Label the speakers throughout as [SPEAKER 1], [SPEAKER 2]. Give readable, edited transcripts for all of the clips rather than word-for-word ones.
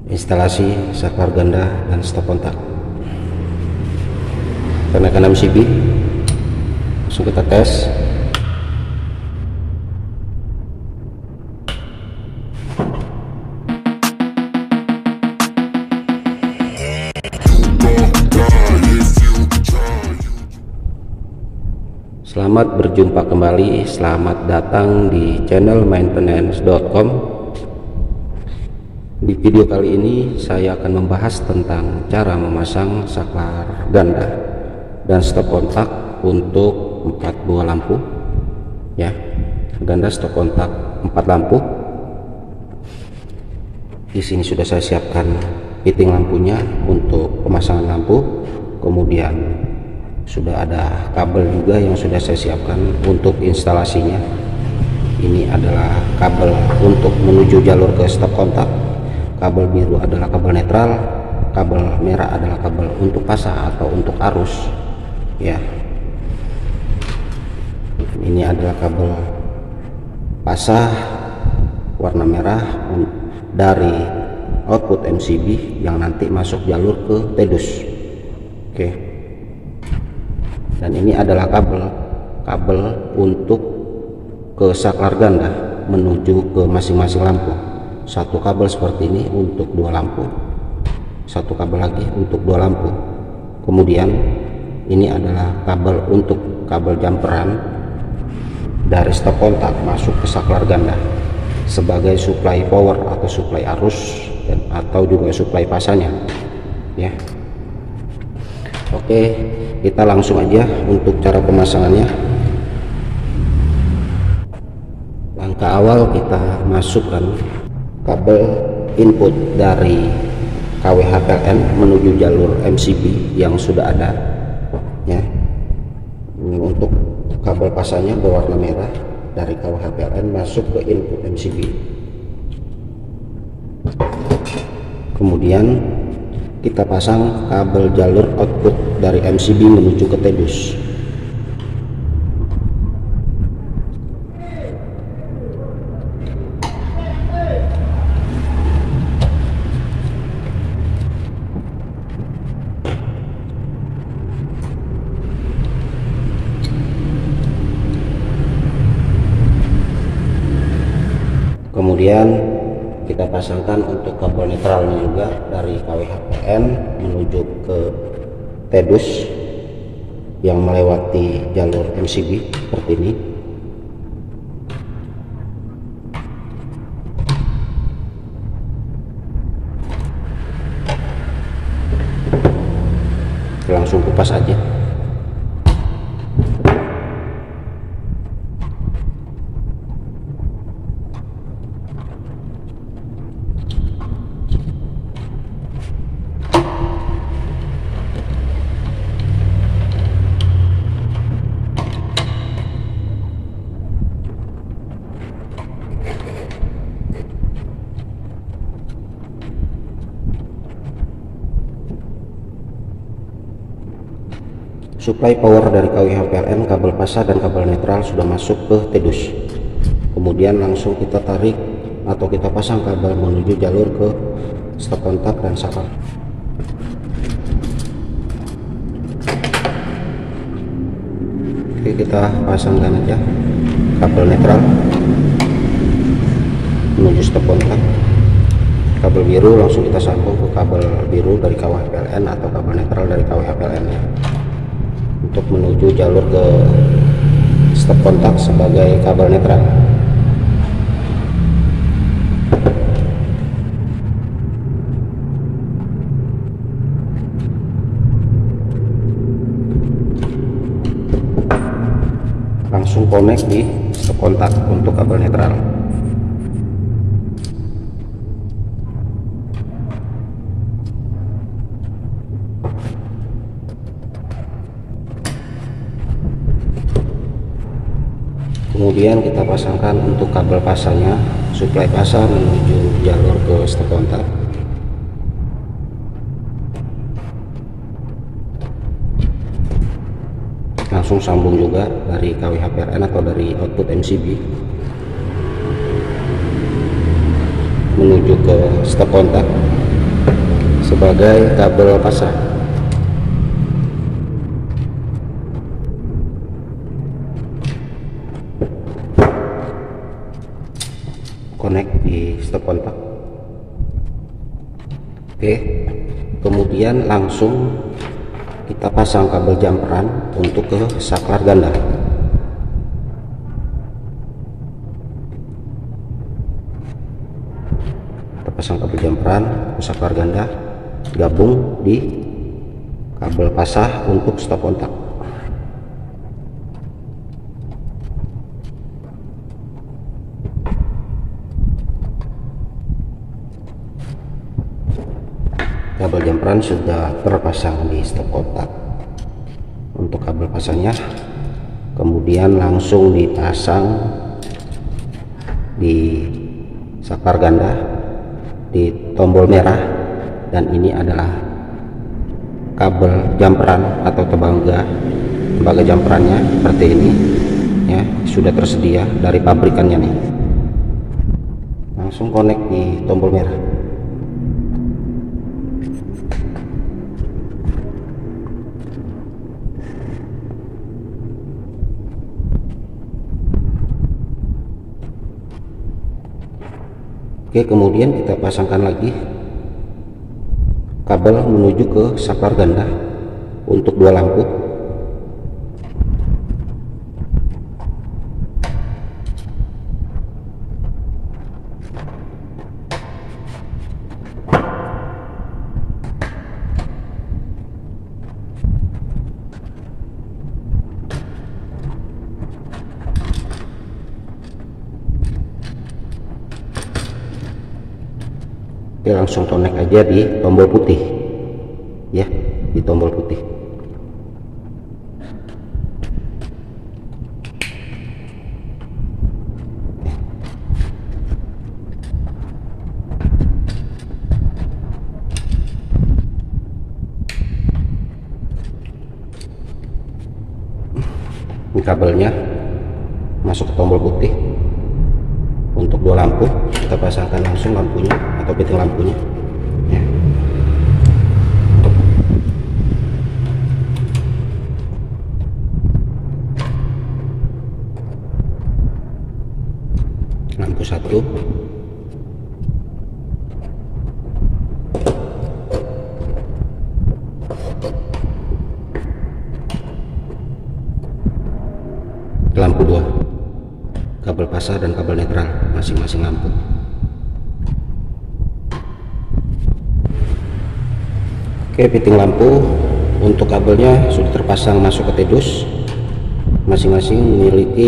[SPEAKER 1] instalasi saklar ganda dan stop kontak. Kenaikan MCB langsung kita tes. Selamat berjumpa kembali, selamat datang di channel maintenance.com. Di video kali ini saya akan membahas tentang cara memasang saklar ganda dan stop kontak untuk 4 buah lampu ya. Ganda stop kontak 4 lampu. Di sini sudah saya siapkan fitting lampunya untuk pemasangan lampu, kemudian sudah ada kabel juga yang sudah saya siapkan untuk instalasinya. Ini adalah kabel untuk menuju jalur ke stop kontak. Kabel biru adalah kabel netral, kabel merah adalah kabel untuk pasah atau untuk arus ya. Ini adalah kabel pasah warna merah dari output MCB yang nanti masuk jalur ke TEDUS. Oke. Dan ini adalah kabel untuk ke saklar ganda menuju ke masing-masing lampu. Satu kabel seperti ini untuk 2 lampu, satu kabel lagi untuk 2 lampu. Kemudian ini adalah kabel untuk kabel jumperan dari stop kontak masuk ke saklar ganda sebagai supply power atau supply arus dan atau juga supply pasanya ya. Oke, kita langsung aja untuk cara pemasangannya. Langkah awal kita masukkan kabel input dari KWH PLN menuju jalur MCB yang sudah ada ya. Untuk kabel pasangnya berwarna merah dari KWH PLN masuk ke input MCB. Kemudian kita pasang kabel jalur output dari MCB menuju ke TEDUS. Kemudian kita pasangkan untuk kabel netralnya juga dari KWH-PLN menuju ke TEDUS yang melewati jalur MCB seperti ini. Langsung kupas aja. Suplai power dari KWH PLN, kabel pasah dan kabel netral sudah masuk ke TEDUS. Kemudian langsung kita tarik atau kita pasang kabel menuju jalur ke stop kontak dan saklar. Oke, kita pasangkan aja kabel netral menuju stop kontak. Kabel biru langsung kita sambung ke kabel biru dari KWH PLN atau kabel netral dari KWH PLN ya, untuk menuju jalur ke stop kontak sebagai kabel netral. Langsung connect di stop kontak untuk kabel netral. Kemudian kita pasangkan untuk kabel pasahnya, suplai pasah menuju jalur ke stop kontak. Langsung sambung juga dari KWH PLN atau dari output MCB menuju ke stop kontak. sebagai kabel pasah. Connect di stop kontak. Oke, kemudian langsung kita pasang kabel jumperan untuk ke saklar ganda. Kita pasang kabel jumperan ke saklar ganda, gabung di kabel pasah untuk stop kontak. Kabel jumperan sudah terpasang di stop kontak untuk kabel pasangnya, kemudian langsung dipasang di saklar ganda di tombol merah, dan ini adalah kabel jumperan atau tembaga jumperannya seperti ini ya, sudah tersedia dari pabrikannya nih. Langsung connect di tombol merah. Oke, kemudian kita pasangkan lagi kabel menuju ke saklar ganda untuk 2 lampu. Oke, langsung connect aja di tombol putih ya, di tombol putih. Ini kabelnya masuk ke tombol putih. Untuk 2 lampu kita pasangkan langsung lampunya atau fitting lampunya ya. Lampu 1, lampu 2, kabel pasah dan kabel netral masing-masing lampu. Oke, fitting lampu untuk kabelnya sudah terpasang masuk ke TEDUS. Masing-masing memiliki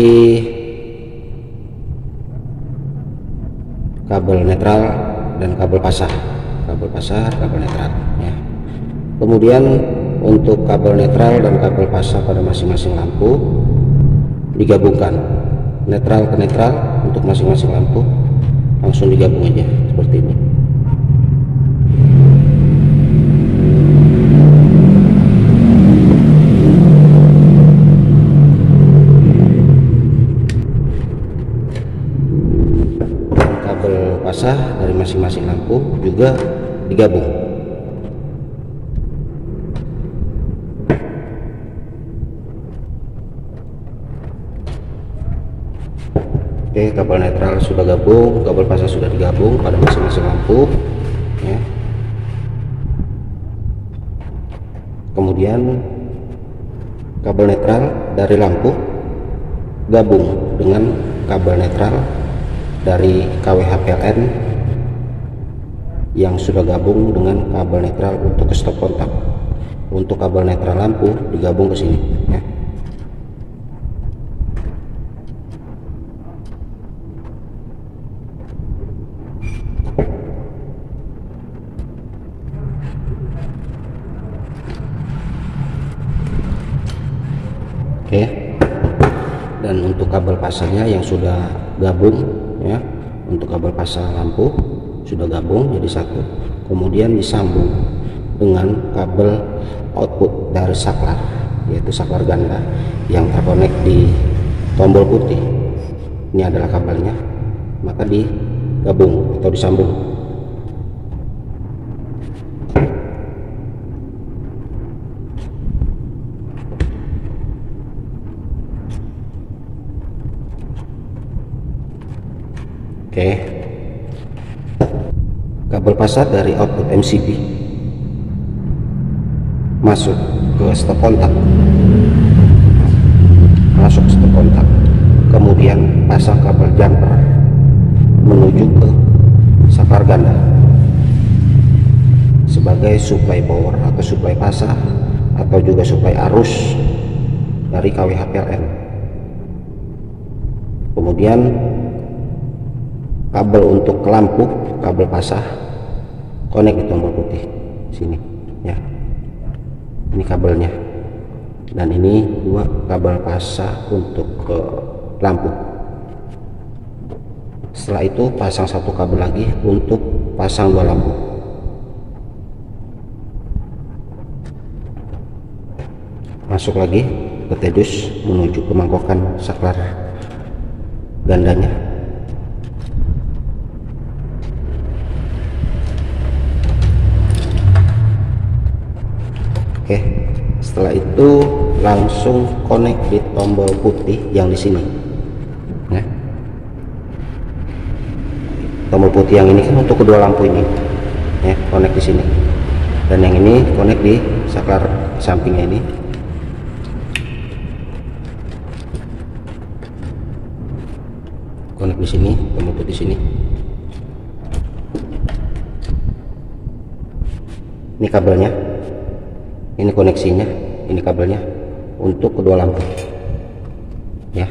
[SPEAKER 1] kabel netral dan kabel pasah, kabel netral ya. Kemudian untuk kabel netral dan kabel pasah pada masing-masing lampu digabungkan, netral ke netral untuk masing-masing lampu langsung digabung aja seperti ini. Kabel pasah dari masing-masing lampu juga digabung. Oke, kabel netral sudah gabung, kabel pasah sudah digabung pada masing-masing lampu ya. Kemudian kabel netral dari lampu gabung dengan kabel netral dari KWH PLN yang sudah gabung dengan kabel netral untuk stop kontak. Untuk kabel netral lampu digabung ke sini ya. Oke, dan untuk kabel pasangnya yang sudah gabung ya, untuk kabel pasang lampu sudah gabung jadi satu, kemudian disambung dengan kabel output dari saklar, yaitu saklar ganda yang terkonek di tombol putih. Ini adalah kabelnya, maka digabung atau disambung. kabel pasar dari output MCB masuk ke stop kontak, kemudian pasang kabel jumper menuju ke saklar ganda sebagai supply power atau supply pasar atau juga supply arus dari KWH PLN. Kemudian kabel untuk lampu, kabel pasah konek di tombol putih sini ya, ini kabelnya, dan ini dua kabel pasah untuk ke lampu. Setelah itu pasang satu kabel lagi untuk pasang dua lampu. Masuk lagi ke tedus menuju ke mangkokan saklar gandanya. Oke, setelah itu langsung connect di tombol putih yang di sini ya. Tombol putih yang ini kan untuk kedua lampu ini ya, connect di sini, dan yang ini connect di saklar sampingnya ini. Connect di sini, tombol putih di sini. Ini kabelnya, ini koneksinya, ini kabelnya untuk kedua lampu ya.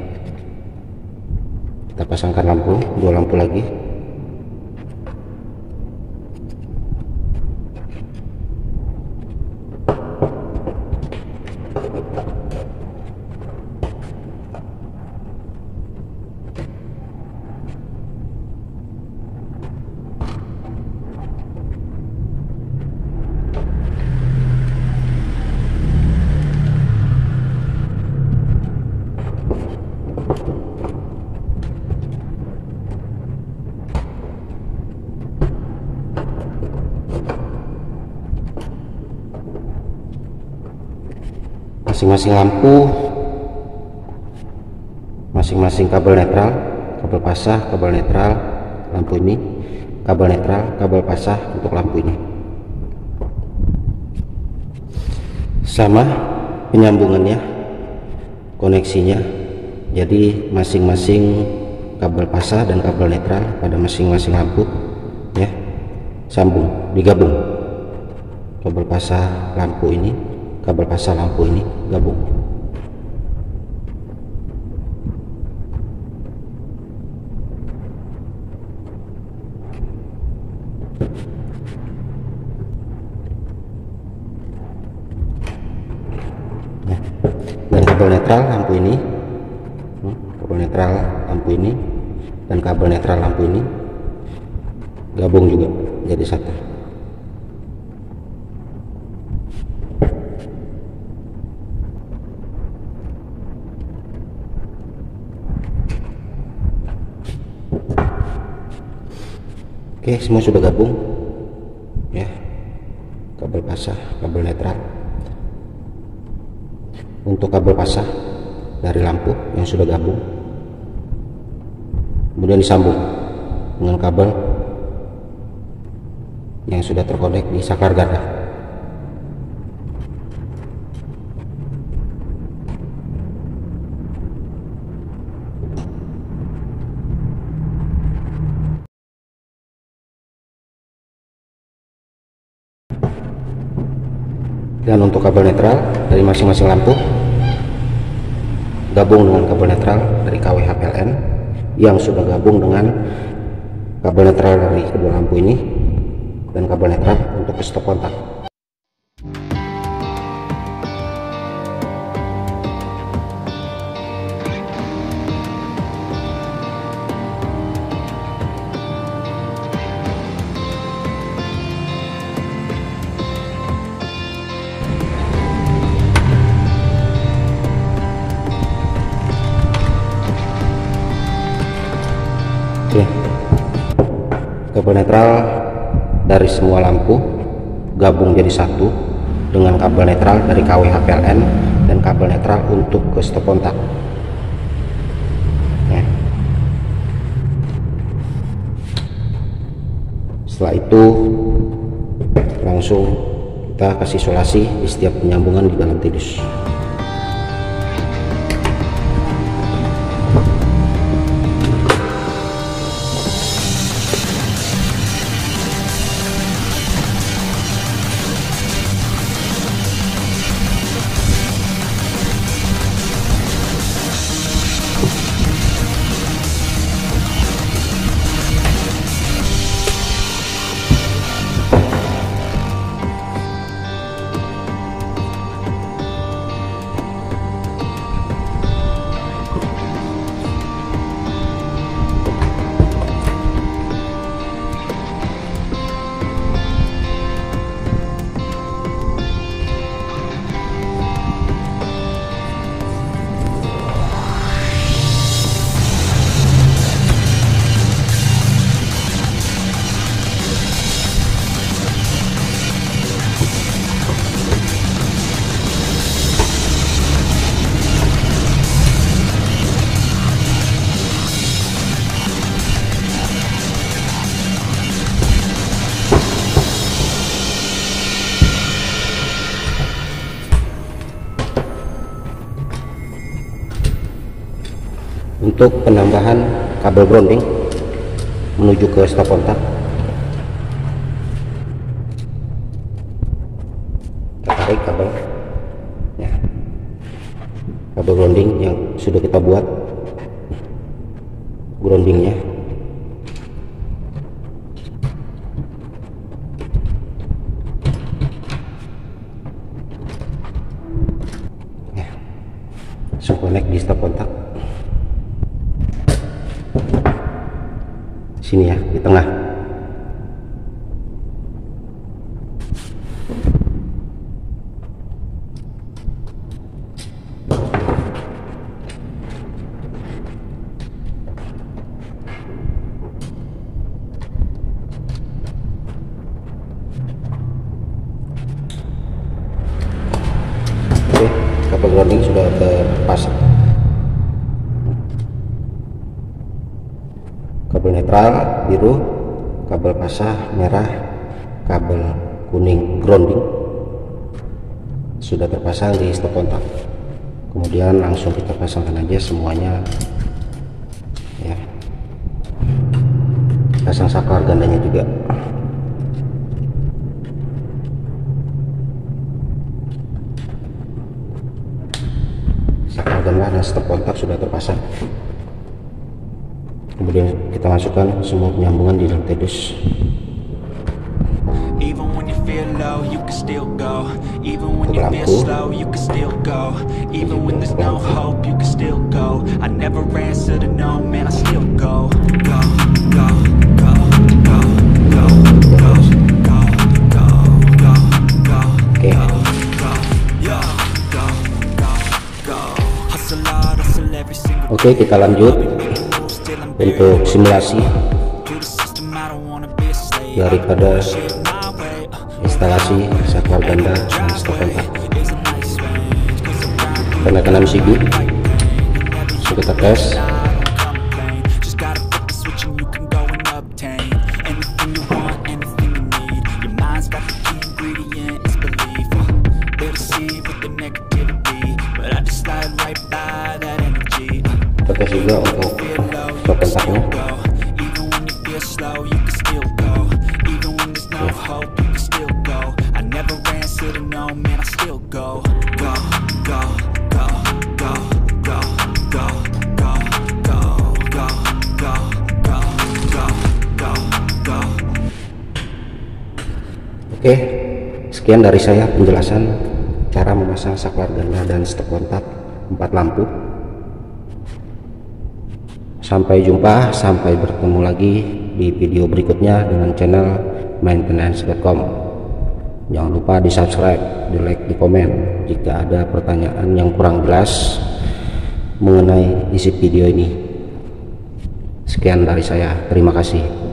[SPEAKER 1] Kita pasangkan lampu, dua lampu lagi. Masing-masing lampu, masing-masing kabel netral, kabel pasah, kabel netral lampu ini, kabel netral, kabel pasah untuk lampu ini. Sama penyambungannya, koneksinya, jadi masing-masing kabel pasah dan kabel netral pada masing-masing lampu ya, sambung, digabung. Kabel pasah lampu ini, kabel pasah lampu ini gabung. Nah, dan kabel netral lampu ini, kabel netral lampu ini dan kabel netral lampu ini gabung juga jadi satu. Oke, semua sudah gabung ya, kabel pasah, kabel netral. Untuk kabel pasah dari lampu yang sudah gabung, kemudian disambung dengan kabel yang sudah terkonek di saklar ganda. Dan untuk kabel netral dari masing-masing lampu gabung dengan kabel netral dari KWH PLN yang sudah gabung dengan kabel netral dari kedua lampu ini dan kabel netral untuk stop kontak. Oke, kabel netral dari semua lampu gabung jadi satu dengan kabel netral dari KWH PLN dan kabel netral untuk ke stop kontak ya. Setelah itu langsung kita kasih isolasi di setiap penyambungan di dalam TEDUS. Untuk penambahan kabel grounding menuju ke stop kontak, kita tarik kabel ya, kabel grounding yang sudah kita buat groundingnya. Ya, langsung connect di stop kontak. Sini ya, di tengah. Oke, kabel grounding sudah terpasang. Kabel netral biru, kabel pasah merah, kabel kuning grounding sudah terpasang di stop kontak. Kemudian langsung kita pasangkan aja semuanya ya, pasang saklar gandanya juga. Saklar ganda dan stop kontak sudah terpasang. Kemudian kita masukkan semua penyambungan di dalam TEDUS. Oke, kita lanjut untuk simulasi daripada instalasi saklar ganda dan stop kontak. Kenakan MCB sudah kita tes. Kita tes juga untuk stop kontaknya. Oke, sekian dari saya penjelasan cara memasang saklar ganda dan stop kontak 4 lampu. Sampai jumpa, sampai bertemu lagi di video berikutnya dengan channel maintenance.com. Jangan lupa di subscribe, di like, di komen jika ada pertanyaan yang kurang jelas mengenai isi video ini. Sekian dari saya, terima kasih.